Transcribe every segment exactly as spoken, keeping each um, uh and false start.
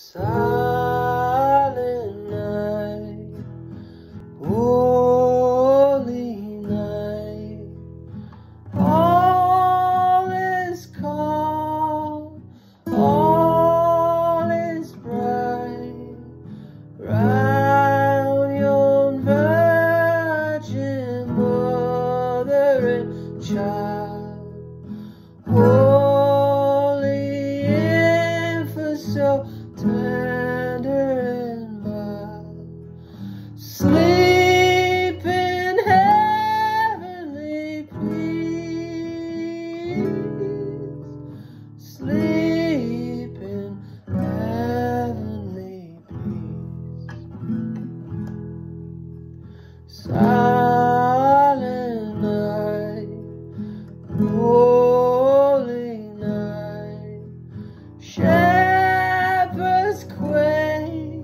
Silent night, holy night, all is calm, all is bright, round yon virgin mother and child, holy infant, so tender and mild, sleep in heavenly peace, sleep in heavenly peace. Silent night, holy night, shepherds quake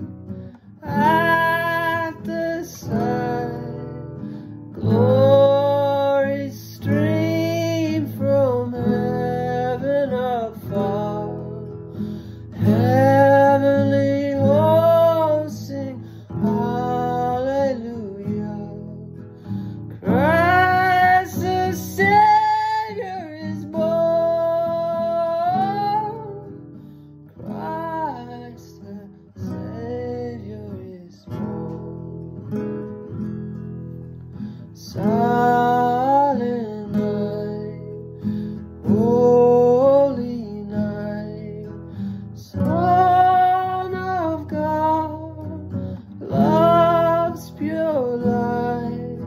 at the sight, glory stream from heaven afar, heavenly hosts sing hallelujah, Christ the Savior is born, Christ the Savior is born. Silent night, holy night, Son of God, love's pure light,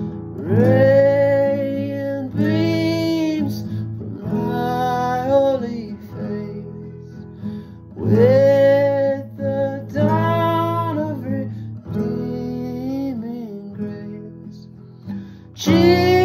radiant beams from thy holy face, with the dawn of redeeming grace. Jesus